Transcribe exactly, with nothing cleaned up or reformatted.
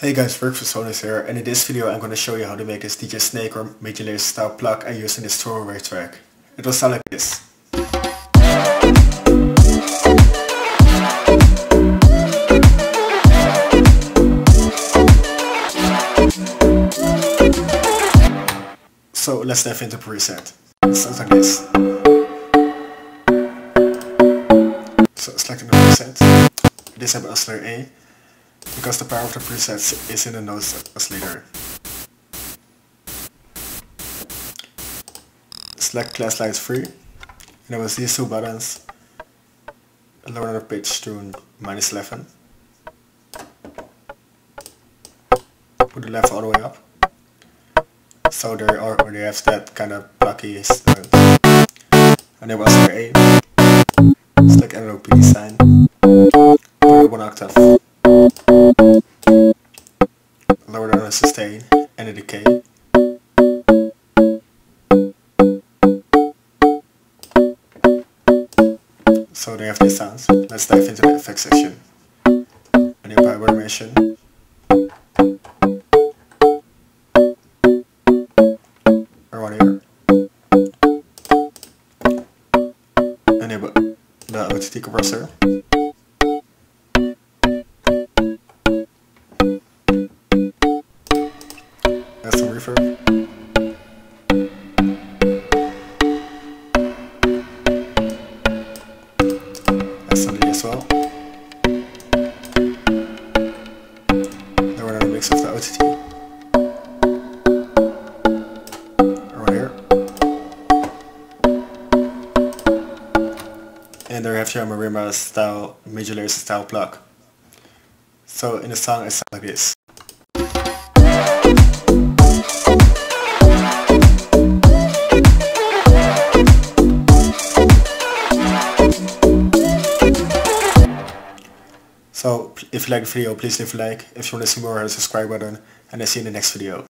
Hey guys, WorkForSonus here, and in this video I'm going to show you how to make this D J Snake or Major Lazer style plug and using this throwaway track. It will sound like this. So let's dive into preset. It sounds like this. So selecting the preset, disable oscillator A, because the power of the presets is in the noise oscillator. Select Class Lights three, and then with these two buttons, lower the pitch to minus eleven. Put the level all the way up. So they already have that kind of plucky sound. And then was there A. Select N L P sign. Put it one octave. Lower the sustain and the decay. So they have these sounds. Let's dive into the effects section. A new power automation. Enable the O T T compressor. Add some reverb. Add some delay as well. Then we're going to mix of the O T T. And there you have your Marima style, Major Lazer style plug. So in the song it sounds like this. So if you like the video, please leave a like. If you want to see more, hit the subscribe button, and I'll see you in the next video.